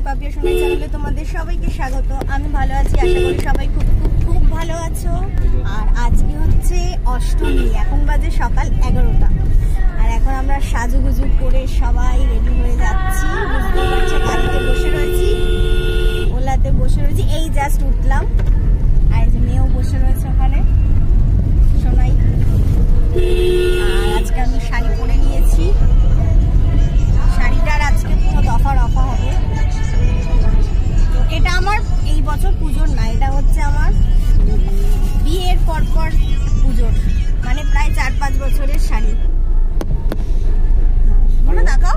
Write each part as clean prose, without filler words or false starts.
পাপিয়া সোনাই চ্যানেলে তোমাদের সবাইকে স্বাগত। আমি ভালো আছি, আশা করি সবাই খুব খুব খুব ভালো আছো। আর আজকে হচ্ছে অষ্টমী, এখন বাজে সকাল 11টা। আর এখন আমরা সাজুগুজু করে সবাই রেডি হয়ে যাচ্ছি। বুঝতেই পারছো, গাড়িতে বসে রয়েছি, ওলাতে বসে রয়েছি, এই জাস্ট উঠলাম। আর এই যে মেয়েও বসে রয়েছে ওখানে, সোনাই। আর আজকে আমি শাড়ি পরে নিয়েছি, শাড়িটার আজকে পুরো দফা রফা হবে। তো এটা আমার এই বছর পুজোর না, এটা হচ্ছে আমার বিয়ের পরপর পুজোর, মানে প্রায় 4-5 বছরের শাড়ি। মনে দেখাও,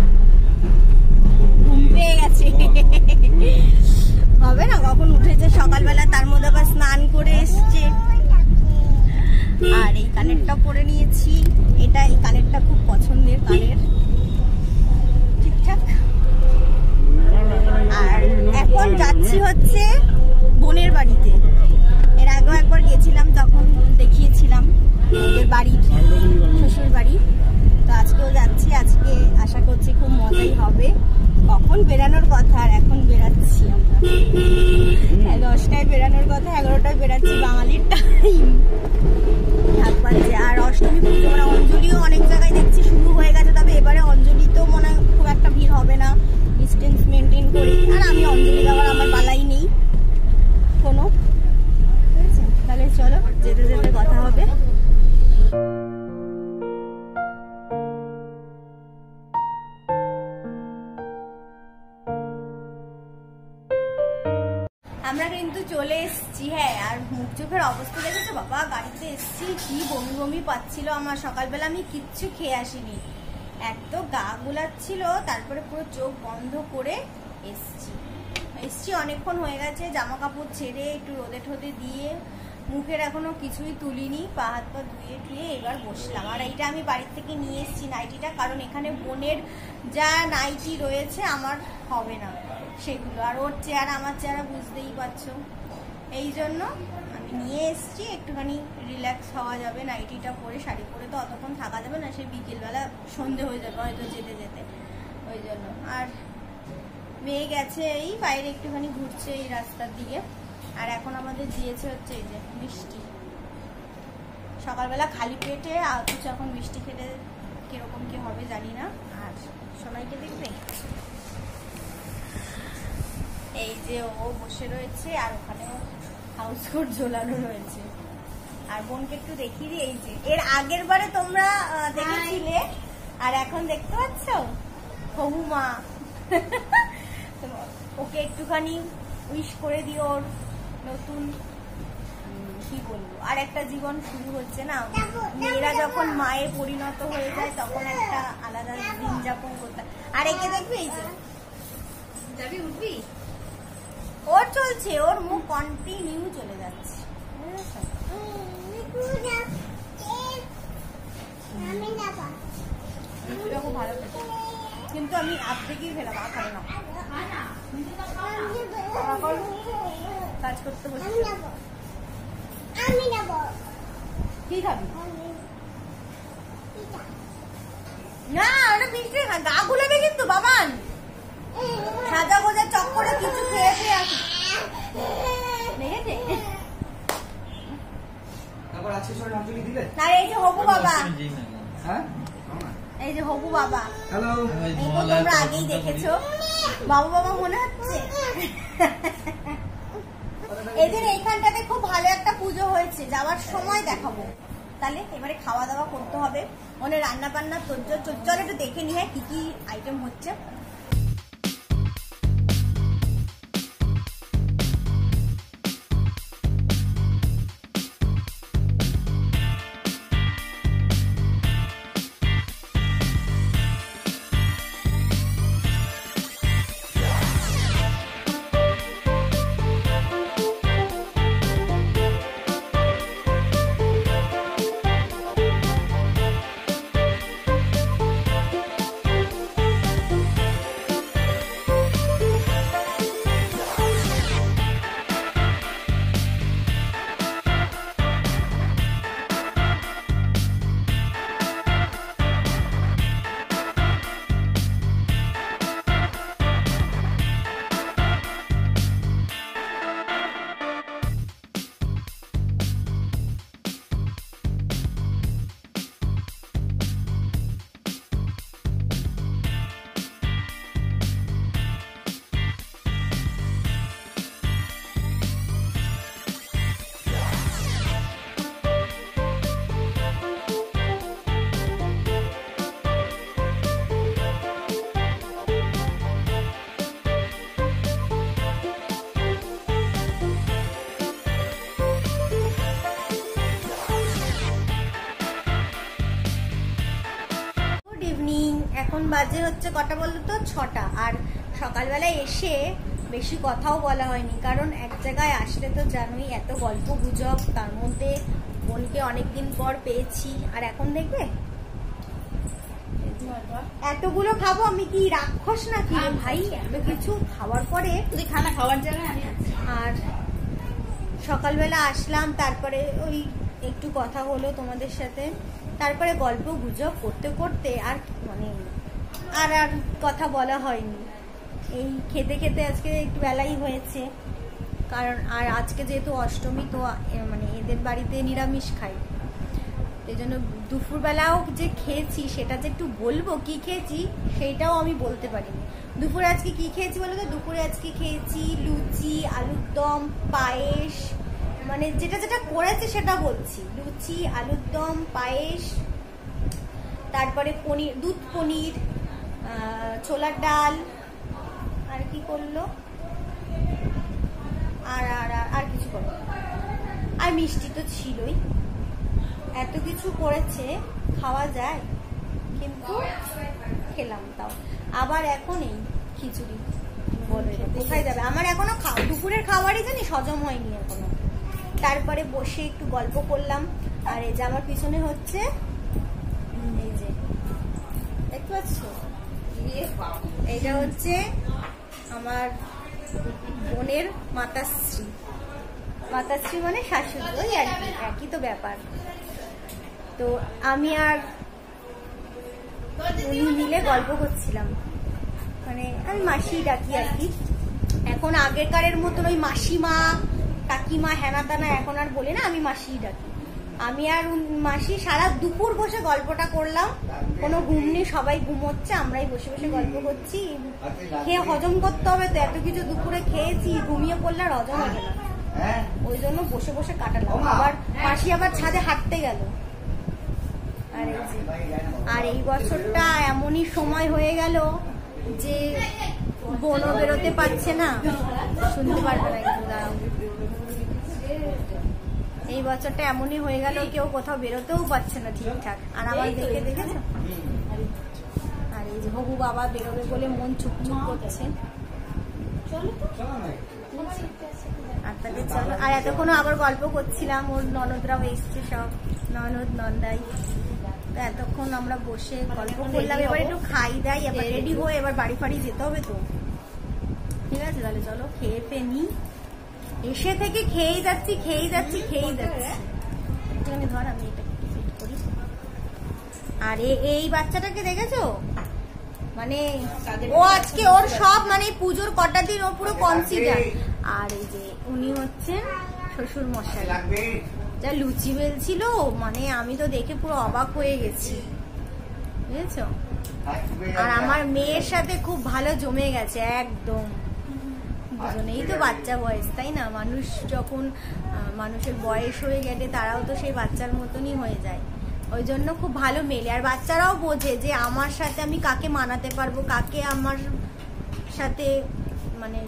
ঘুম পেয়ে গেছে, হবে না, কখন উঠেছে সকালবেলা, তার মধ্যে আবার স্নান করে এসছে। আর এই কানেরটা পরে নিয়েছি, এটা এই কানেরটা খুব পছন্দের কানের, ঠিকঠাক। আর এখন যাচ্ছি হচ্ছে বোনের বাড়িতে। এর আগেও একবার গেছিলাম, তখন দেখিয়েছিলাম ওদের বাড়ি, শ্বশুর বাড়ি। তো আজকেও যাচ্ছি, আজকে আশা করছি খুব মজাই হবে। কখন বেরানোর কথা, আর এখন বেরাচ্ছি আমরা। 10টায় বেরানোর কথা, 11টায় বেরাচ্ছি বাঙালির টাইম। আর অষ্টমী পুজো মানে অঞ্জলিও অনেক জায়গায় দেখছি শুরু হয়ে গেছে, তবে এবারে অঞ্জলিতেও মনে হয় খুব একটা ভিড় হবে না, ডিস্টেন্স মেনটেন করি। আর আমি অঞ্জলি দেওয়ার আমার বালাই নেই কোনো। তাহলে চলো, যেতে যেতে কথা হবে। আমরা কিন্তু চলে এসেছি। হ্যাঁ, আর মুখ চোখের অবস্থা দেখেছো বাবা, গাড়িতে এসেছি, কি বমি বমি পাচ্ছিল আমার। সকালবেলা আমি কিচ্ছু খেয়ে আসিনি, এত গা গুলাচ্ছিল, তারপরে পুরো চোখ বন্ধ করে এসছি অনেকক্ষণ হয়ে গেছে। জামা কাপড় ছেড়ে একটু রোদে ঠোদে দিয়ে, মুখের এখনো কিছুই তুলিনি, পা হাত পা ধুয়ে টুয়ে এবার বসলাম। আর এইটা আমি বাড়ির থেকে নিয়ে এসেছি নাইটিটা, কারণ এখানে বোনের যা নাইটি রয়েছে আমার হবে না সেগুলো, আর ওর চেহারা আমার চেহারা বুঝতেই পারছো, এই জন্য আমি নিয়ে এসেছি। একটুখানি রিল্যাক্স হওয়া যাবে, নাইটিটা পরে, শাড়ি পরে তো অতক্ষণ থাকা যাবে না, সে বিকেলবেলা সন্ধে হয়ে যাবে হয়তো যেতে যেতে, ওই জন্য। আর মেয়ে গেছে এই বাইরে একটুখানি ঘুরছে এই রাস্তার দিকে। আর এখন আমাদের দিয়েছে হচ্ছে এই যে মিষ্টি, সকালবেলা খালি পেটে, অথচ এখন মিষ্টি খেতে কিরকম কি হবে জানি না। আর সবাইকে দেখবে, এই যে ও বসে রয়েছে, আর ওখানেও হাউস কোট ঝোলানো রয়েছে। আর বোনকে একটু দেখিয়ে দিই, এই যে এর আগের বারে তোমরা দেখেছিলে, আর এখন দেখতে পাচ্ছ হবু মা। ওকে একটুখানি উইশ করে দিও, ওর নতুন কি বলবো আর একটা জীবন শুরু হচ্ছে না। মেয়েরা যখন মায়ে পরিণত হয়ে যায় তখন একটা আলাদা দিন যাপন করতে। আর একে দেখবি, এই যে যাবি উঠবি, ওর চলছে, ওর মুখ কন্টিনিউ চলে যাচ্ছে, খুব ভালো লাগে। কিন্তু আমি আর্ধেকই ফেলাম, খাবো না, কাজ করতে বসে। কি খাবি না, ওটা মিষ্টি খা, গা গুলাবে কিন্তু বাবান, সাজা গোজা চক্করে কিছু খেয়ে খেয়ে আসি। এই যে হবু বাবা, এই যে হবু বাবা, তোমরা আগেই দেখেছো, বাবু বাবা মনে হচ্ছে। এদের এইখানটাতে খুব ভালো একটা পুজো হয়েছে, যাওয়ার সময় দেখাবো। তাহলে এবারে খাওয়া দাওয়া করতে হবে, মানে রান্না বান্না চল একটু দেখে নিয়ে কি কি আইটেম হচ্ছে। বাজে হচ্ছে কটা বলতো তো 6টা। আর সকালবেলায় এসে বেশি কথাও বলা হয়নি, কারণ এক জায়গায় আসলে তো জানোই এত গল্প গুজব, তার মধ্যে বোনকে অনেকদিন পর পেয়েছি। আর এখন দেখবে এতগুলো খাবো, আমি কি রাক্ষস নাকি ভাই? এত কিছু খাওয়ার পরে তুই খানা খাওয়ার জায়গায় আমি। আর সকালবেলা আসলাম, তারপরে ওই একটু কথা হলো তোমাদের সাথে, তারপরে গল্প গুজব করতে করতে আর মানে আর কথা বলা হয়নি। এই খেতে খেতে আজকে একটু বেলাই হয়েছে, কারণ আর আজকে যেহেতু অষ্টমী, তো মানে এদের বাড়িতে নিরামিষ খাই, এই জন্য দুপুরবেলাও যে খেয়েছি সেটা যে একটু বলবো কি খেয়েছি সেইটাও আমি বলতে পারিনি। দুপুরে আজকে কি খেয়েছি বলো তো? দুপুরে আজকে খেয়েছি লুচি, আলুর দম, পায়েস, মানে যেটা যেটা করেছে সেটা বলছি। লুচি, আলুর দম, পায়েস, তারপরে পনির, দুধ পনির, ছোলার ডাল, আর কি করলো, আর আর আর কিছু করলো, আর মিষ্টি তো ছিলই। এত কিছু করেছে, খাওয়া যায়, কিন্তু খেলাম তাও। আবার এখন এই খিচুড়ি বলে কোথায় যাবে আমার এখনো দুপুরের খাবারই জানি হজম হয়নি এখনো। তারপরে বসে একটু গল্প করলাম। আর এই যে আমার পিছনে হচ্ছে, এই যে দেখতে পাচ্ছ, এইটা হচ্ছে আমার বোনের মাতাশ্রী। মাতাশ্রী মানে শাশুড়ি, ওই আর কি, একই তো ব্যাপার। তো আমি আর উনি মিলে গল্প করছিলাম, মানে আমি মাসি ডাকি আর কি। এখন আগেকারের মতন ওই মাসিমা, কাকিমা, হেনা তানা এখন আর বলে না, আমি মাসিই ডাকি। আমি আর মাসি সারা দুপুর বসে গল্পটা করলাম, কোনো ঘুম নেই, সবাই ঘুমোচ্ছে, আমরাই বসে বসে গল্প করছি। খেয়ে হজম করতে হবে তো, এত কিছু দুপুরে খেয়েছি, ঘুমিয়ে পড়লে আর হজম হবে না, ওই জন্য বসে বসে কাটালাম। আবার মাসি আবার ছাদে হাঁটতে গেল। আর এই বছরটা এমনই সময় হয়ে গেল যে বোনও বেরোতে পারছে না, শুনতে পারবে না, একটু দাঁড়াও। এই বছরটা এমনই হয়ে গেল, কেউ কোথাও বেরোতেও পারছে না ঠিকঠাক। আর আমার দেখে দেখেছো, আর এই যে হবু বাবা বেরোবে বলে মন চুপচুপ করছে। আর তাকে চলো, আর এতক্ষণ আবার গল্প করছিলাম, ওর ননদরাও এসছে, সব ননদ নন্দাই। তো এতক্ষণ আমরা বসে গল্প করলাম। এবার একটু খাই দাই, এবার রেডি হয়ে এবার বাড়ি ফাড়ি যেতে হবে তো। ঠিক আছে, তাহলে চলো খেয়ে ফেনি। এসে থেকে খেয়েই যাচ্ছি, খেয়েই যাচ্ছি, খেয়েই যাচ্ছি। একটুখানি ধর, আমি এটা ফিট করি। আর এই বাচ্চাটাকে দেখেছো, মানে ও আজকে ওর সব, মানে পুজোর কটা দিন ও পুরো কনসিডার। আর এই যে উনি হচ্ছেন শ্বশুর মশাই, যা লুচি বেলছিল, মানে আমি তো দেখে পুরো অবাক হয়ে গেছি, বুঝেছো। আর আমার মেয়ের সাথে খুব ভালো জমে গেছে একদম, দুজনেই তো বাচ্চা বয়স, তাই না? মানুষ যখন মানুষের বয়স হয়ে গেলে তারাও তো সেই বাচ্চার মতনই হয়ে যায়, ওই জন্য খুব ভালো মেলে। আর বাচ্চারাও বোঝে যে আমার সাথে আমি কাকে মানাতে পারবো, কাকে আমার সাথে মানে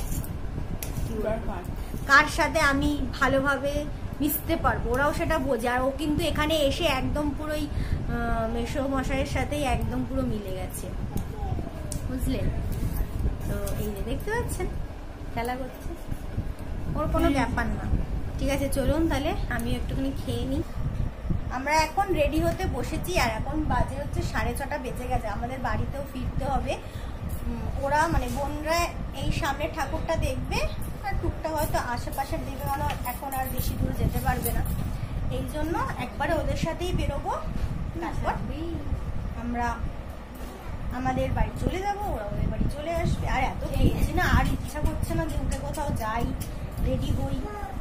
কার সাথে আমি ভালোভাবে মিশতে পারবো, ওরাও সেটা বোঝে। আর ও কিন্তু এখানে এসে একদম পুরোই মেসো মশাইয়ের সাথেই একদম পুরো মিলে গেছে, বুঝলে তো। এই যে দেখতে পাচ্ছেন খেলা করছে, ওর কোনো ব্যাপার না। ঠিক আছে, চলুন তাহলে আমিও একটুখানি খেয়ে নিই। আমরা এখন রেডি হতে বসেছি, আর এখন বাজে হচ্ছে 6:30 বেজে গেছে। আমাদের বাড়িতেও ফিরতে হবে। ওরা মানে বোনরা এই সামনে ঠাকুরটা দেখবে, আর টুকটা হয়তো আশেপাশে দেখবে, মানে এখন আর বেশি দূর যেতে পারবে না, এই জন্য একবারে ওদের সাথেই বেরোবো। তারপর আমরা আমাদের বাড়ি চলে যাবো, ওরা ওদের বাড়ি চলে আসবে। আর এত খেয়েছি না, আর ইচ্ছা করছে না যে উঠে কোথাও যাই, রেডি হই।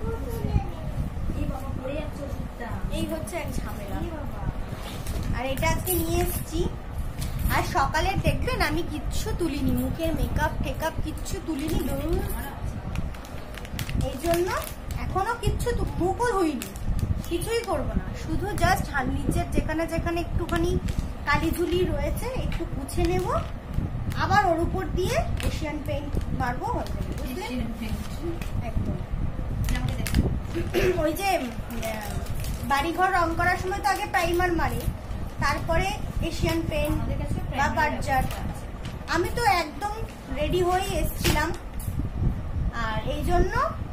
এই হচ্ছে এক ঝামেলা। আর এটা আজকে নিয়ে এসছি। আর সকালে দেখবেন আমি কিচ্ছু তুলিনি, মুখের মেকআপ টেকআপ কিচ্ছু তুলিনি, এই জন্য এখনো কিচ্ছু মুখও ধুইনি, কিছুই করবো না, শুধু জাস্ট নিচের যেখানে যেখানে একটুখানি কালিঝুলি রয়েছে একটু মুছে নেব, আবার ওর উপর দিয়ে এশিয়ান পেইন্ট মারবো, হয়ে যাবে, বুঝলেন? একদম ওই যে বাড়িঘর রং করার সময় তো আগে প্রাইমার মারে, তারপরে এশিয়ান পেইন্ট বা কাটজাট। আমি তো একদম রেডি হয়ে এসছিলাম, আর এই জন্য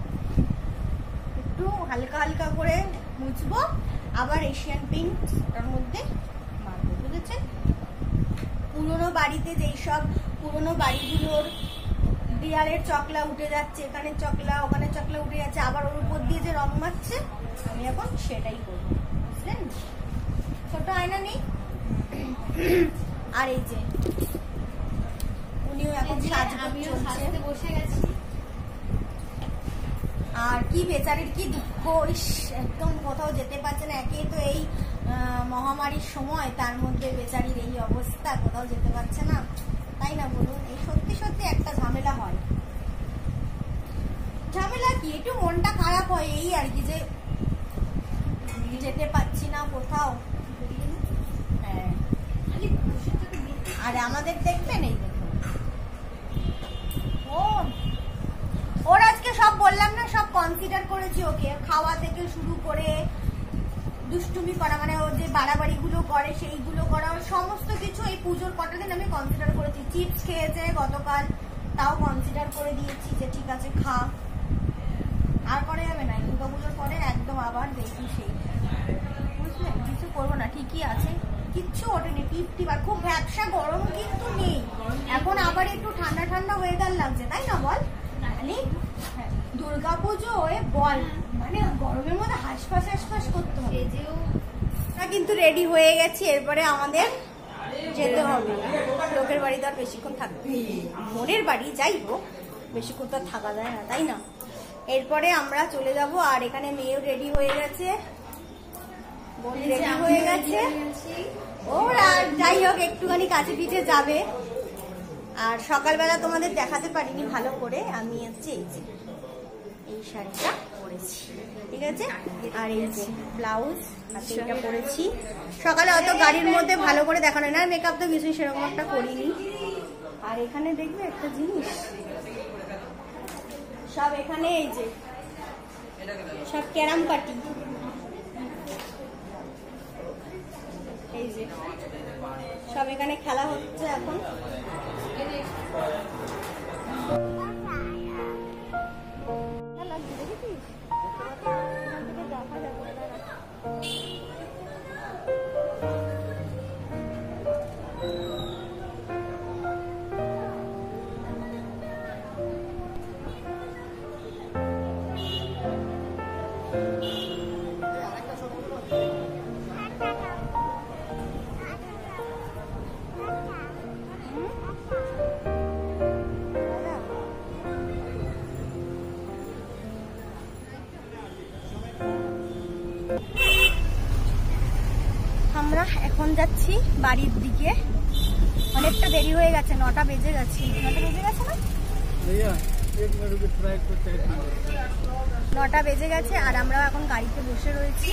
একটু হালকা হালকা করে মুছবো, আবার এশিয়ান পেইন্টটার মধ্যে মারবো, বুঝেছেন? পুরোনো বাড়িতে যেই সব পুরোনো বাড়িগুলোর দেয়ালের চকলা উঠে যাচ্ছে, এখানে চকলা ওখানে চকলা উঠে যাচ্ছে, আবার ওর উপর দিয়ে যে রং মারছে, আমি এখন সেটাই করবো, বুঝলেন? ছোট আয়না নেই। আর এই যে উনিও এখন সাজতে বসে গেছে। আর কি বেচারির কি দুঃখ, একদম কোথাও যেতে পারছে না। একে তো এই মহামারীর সময়, তার মধ্যে বেচারির এই অবস্থা, কোথাও যেতে পারছে না, তাই না বলুন? এই সত্যি সত্যি একটা ঝামেলা হয়। ঝামেলা কি, একটু মনটা খারাপ হয় এই আর কি, যে যেতে পারছি না কোথাও। হ্যাঁ, আর আমাদের দেখবেন এই ওর আজকে সব বললাম না, সব কনসিডার করেছি ওকে, খাওয়া থেকে শুরু করে দুষ্টুমি করা, মানে ও যে বাড়াবাড়ি গুলো করে সেইগুলো করা, সমস্ত কিছু এই পুজোর কটা দিন আমি কনসিডার করেছি। চিপস খেয়েছে গতকাল, তাও কনসিডার করে দিয়েছি যে ঠিক আছে খা, আর করা যাবে না। দুর্গা পুজোর পরে একদম আবার দেখি সেই, বুঝলেন? কিছু করবো না, ঠিকই আছে, কিচ্ছু ওঠেনি, টিপ আর খুব ব্যবসা গরম কিন্তু নেই এখন, আবার একটু ঠান্ডা ঠান্ডা ওয়েদার লাগছে, তাই না বল? দুর্গা পুজো বল, মানে গরমের মধ্যে হাসপাস হাসপাস করতে হবে। কিন্তু রেডি হয়ে গেছি, এরপরে আমাদের যেতে হবে লোকের বাড়ি, তো আর বেশিক্ষণ থাকবে, মনের বাড়ি যাই হোক বেশিক্ষণ তো থাকা যায় না, তাই না? এরপরে আমরা চলে যাব। আর এখানে মেয়েও রেডি হয়ে গেছে, বোন রেডি হয়ে গেছে, ওর আর যাই হোক একটুখানি কাছে পিঠে যাবে। আর সকালবেলা তোমাদের দেখাতে পারিনি ভালো করে, আমি হচ্ছে এই শাড়িটা পরেছি, ঠিক আছে? আর এই যে ব্লাউজ হাতে এটা পরেছি। সকালে অত গাড়ির মধ্যে ভালো করে দেখানো না, মেকআপ তো কিছুই সেরকম একটা করিনি। আর এখানে দেখবে একটা জিনিস, সব এখানে এই যে সব ক্যারাম পার্টি, এই যে সব এখানে খেলা হচ্ছে এখন। আমরা এখন যাচ্ছি বাড়ির দিকে, অনেকটা দেরি হয়ে গেছে, 9টা বেজে গেছে। 9টা বেজে গেছে না? 9টা বেজে গেছে, আর আমরা এখন গাড়িতে বসে রয়েছি।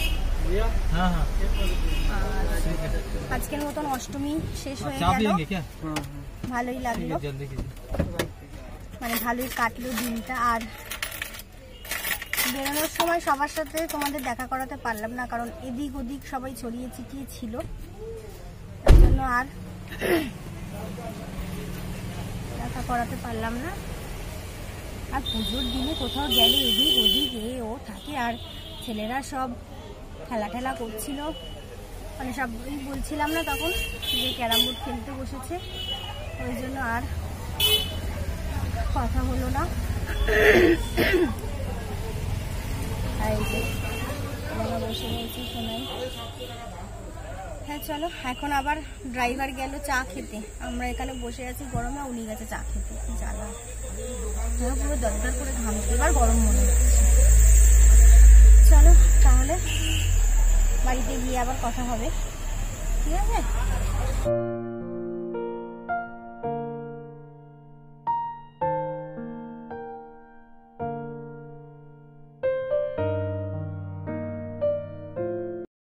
আজকের মতন অষ্টমী শেষ হয়ে গেল, ভালোই লাগলো, মানে ভালোই কাটলো দিনটা। আর বেরোনোর সময় সবার সাথে তোমাদের দেখা করাতে পারলাম না, কারণ এদিক ওদিক সবাই ছড়িয়ে ছিটিয়ে ছিল, তার জন্য আর দেখা করাতে পারলাম না। আর পুজোর দিনে কোথাও গেলে এদিক ওদিক ও থাকে, আর ছেলেরা সব খেলা ঠেলা করছিল, মানে সব বলছিলাম না তখন যে ক্যারাম বোর্ড খেলতে বসেছে, ওই জন্য আর কথা হলো না। বসে রয়েছি শোনাই। হ্যাঁ চলো, এখন আবার ড্রাইভার গেল চা খেতে, আমরা এখানে বসে আছি গরমে, উনি গেছে চা খেতে। কি জ্বালা, পুরো দরদর করে ঘামছে, এবার গরম মনে হচ্ছে। চলো তাহলে বাড়িতে গিয়ে আবার কথা হবে, ঠিক আছে?